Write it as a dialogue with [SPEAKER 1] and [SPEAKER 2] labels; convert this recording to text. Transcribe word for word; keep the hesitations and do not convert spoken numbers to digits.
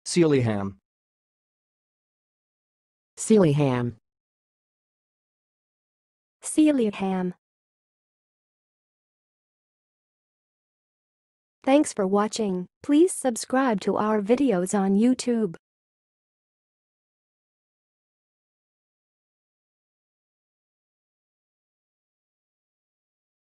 [SPEAKER 1] Sealyham.
[SPEAKER 2] Sealyham.
[SPEAKER 3] Sealyham. Thanks for watching. Please subscribe to our videos on YouTube.